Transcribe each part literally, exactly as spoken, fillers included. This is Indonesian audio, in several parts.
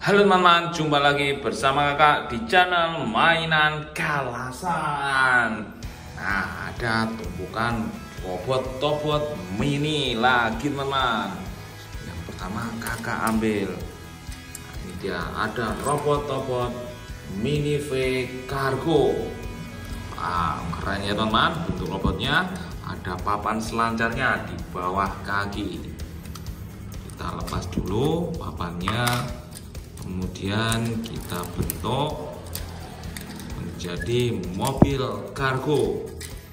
Halo teman-teman, jumpa lagi bersama kakak di channel mainan Kalasan. Nah, ada tumpukan robot Tobot mini lagi teman-teman. Yang pertama kakak ambil. Nah, ini dia, ada robot Tobot mini V Cargo. Ah, keren ya teman-teman, bentuk robotnya. Ada papan selancarnya di bawah kaki. Kita lepas dulu papannya. Kemudian kita bentuk menjadi mobil kargo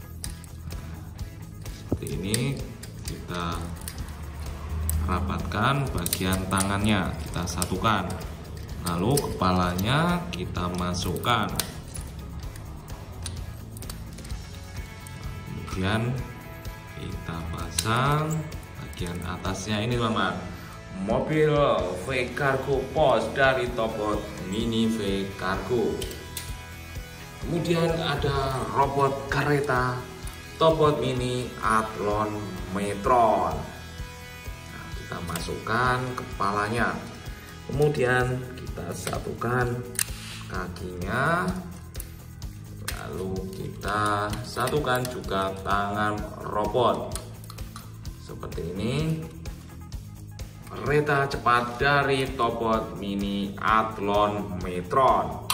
seperti ini. Kita rapatkan bagian tangannya, kita satukan, lalu kepalanya kita masukkan, kemudian kita pasang bagian atasnya ini teman-teman. Mobil V Cargo Pos dari Tobot mini V Cargo. Kemudian ada robot kereta Tobot mini Athlon Metron. Nah, kita masukkan kepalanya, kemudian kita satukan kakinya, lalu kita satukan juga tangan robot seperti ini. Kereta cepat dari Tobot mini Athlon Metron.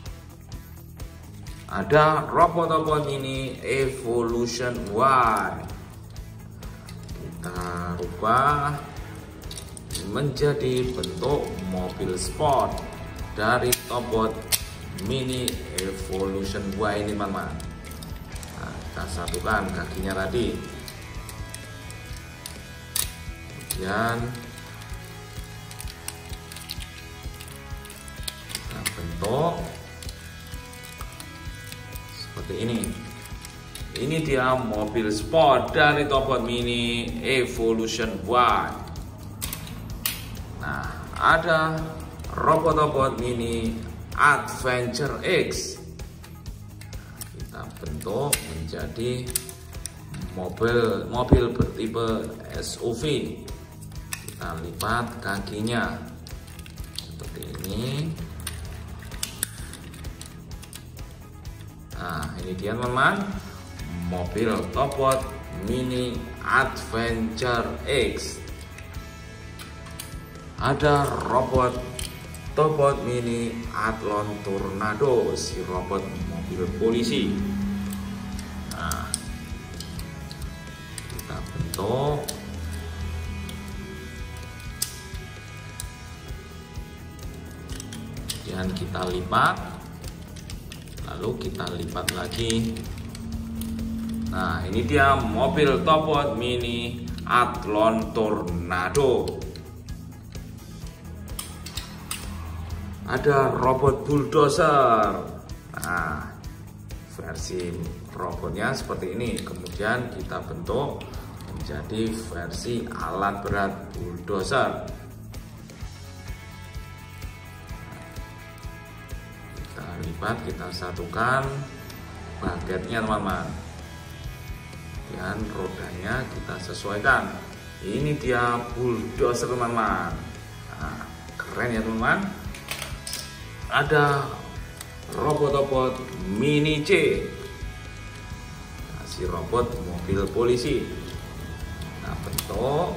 Ada robot Tobot mini Evolution Y. Kita rubah menjadi bentuk mobil sport dari Tobot mini Evolution Y ini teman-teman. Nah, kita satukan kakinya tadi, kemudian bentuk seperti ini. Ini dia mobil sport dari Tobot mini Evolution Y. Nah, ada robot Tobot mini Adventure X. Kita bentuk menjadi mobil mobil bertipe S U V. Kita lipat kakinya seperti ini. Nah, ini dia teman-teman, mobil Tobot mini Adventure X. Ada robot Tobot mini Athlon Tornado, si robot mobil polisi. Nah, kita bentuk dan kita lipat, lalu kita lipat lagi. Nah, ini dia mobil Tobot mini Athlon Tornado. Ada robot bulldozer. Nah, versi robotnya seperti ini. Kemudian kita bentuk menjadi versi alat berat bulldozer. Kita lipat, kita satukan bagetnya teman-teman, dan rodanya kita sesuaikan. Ini dia bulldozer teman-teman. Nah, keren ya teman-teman. Ada robot Tobot mini C. Nah, si robot mobil polisi. Nah, bentuk,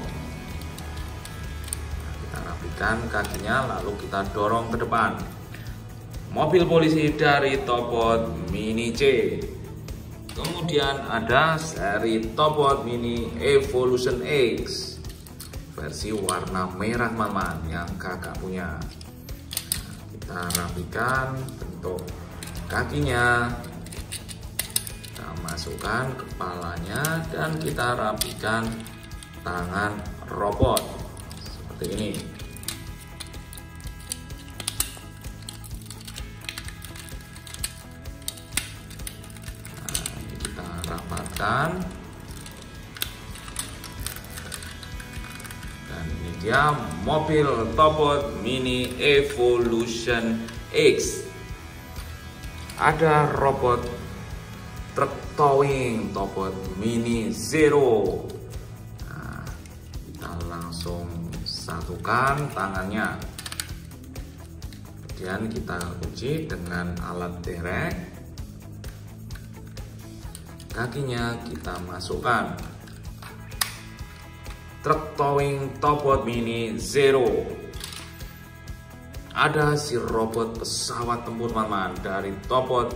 kita rapikan kakinya, lalu kita dorong ke depan. Mobil polisi dari Tobot mini C. Kemudian ada seri Tobot mini Evolution X versi warna merah teman-teman yang kakak punya. Kita rapikan bentuk kakinya, kita masukkan kepalanya, dan kita rapikan tangan robot seperti ini. Rapatkan, dan ini dia mobil Tobot mini Evolution X. Ada robot truk towing Tobot mini Zero. Nah, kita langsung satukan tangannya. Kemudian kita kunci dengan alat derek. Kakinya kita masukkan. Truk towing Topbot Mini Zero. Ada si robot pesawat tempur teman-teman dari Topbot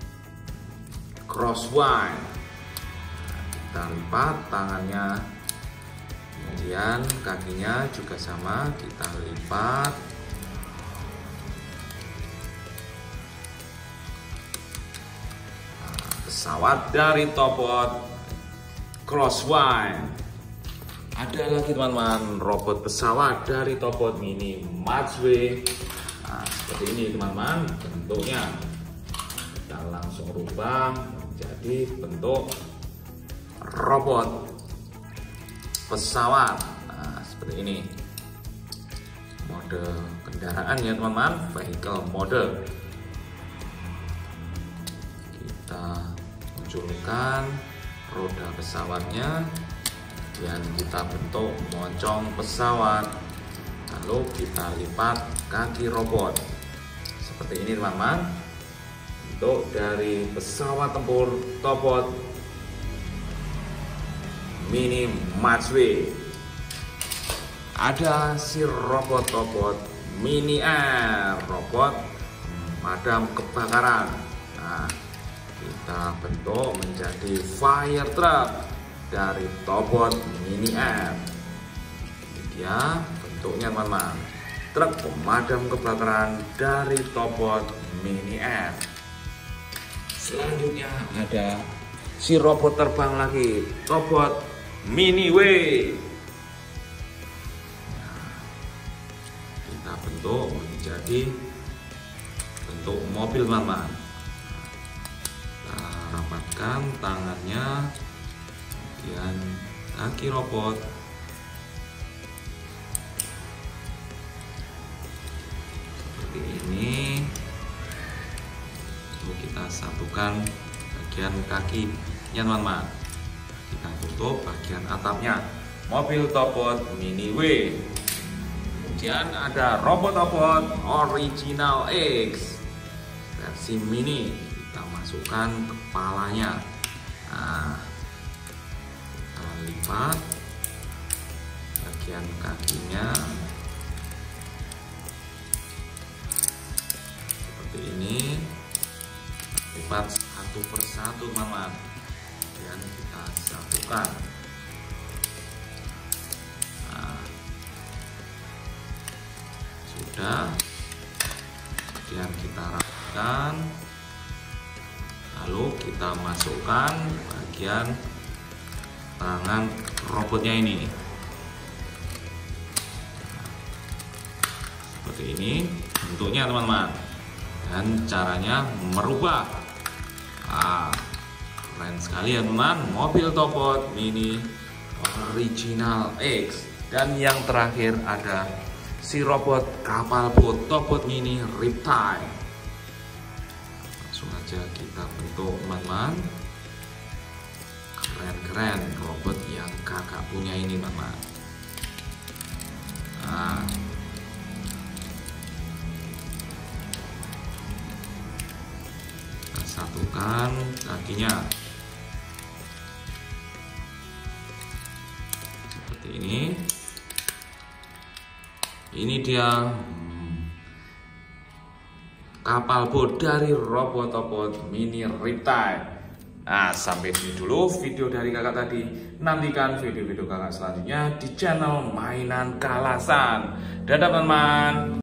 Crosswind. Kita lipat tangannya, kemudian kakinya juga sama, kita lipat. Nah, pesawat dari Topbot Crosswind. Ada lagi teman-teman, robot pesawat dari Topbot Mini Matchway. Nah, seperti ini teman-teman bentuknya. Kita langsung rubah menjadi bentuk robot pesawat. Nah, seperti ini mode kendaraan ya teman-teman, vehicle mode. Kita munculkan roda pesawatnya, dan kita bentuk moncong pesawat, lalu kita lipat kaki robot seperti ini teman-teman, bentuk dari pesawat tempur Topbot Mini Matchway. Ada si robot Topbot Mini Air, robot pemadam kebakaran. Nah, kita bentuk menjadi fire truck dari Topbot Mini Air. Ini dia bentuknya teman-teman, truk pemadam kebakaran dari Topbot Mini Air. Selanjutnya ada si robot terbang lagi, Topbot Mini Way. Nah, kita bentuk menjadi bentuk mobil teman-teman. Kita rapatkan tangannya, kemudian kaki robot, seperti ini. Lalu kita satukan bagian kakinya teman-teman. Kita tutup bagian atapnya, mobil Topbot Mini Way. Kemudian ada robot Topbot Original X versi mini. Kita masukkan kepalanya. Nah, lipat bagian kakinya seperti ini, lipat satu persatu teman-teman, dan kita satukan. Nah, sudah, kemudian kita rapikan, lalu kita masukkan bagian tangan robotnya ini. Seperti ini bentuknya teman-teman, dan caranya merubah. Ah, keren sekali ya teman, mobil Topbot Mini Original X. Dan yang terakhir ada si robot kapal bot Topbot Mini Riptide. Langsung aja kita bentuk teman-teman. Keren-keren robot yang kakak punya ini teman-teman. Nah, kita satukan kakinya seperti ini. Ini dia kapal bot dari robot Topbot Mini Riptide. Nah, sampai sini dulu video dari kakak tadi. Nantikan video-video kakak selanjutnya di channel Mainan Kalasan. Dadah teman-teman.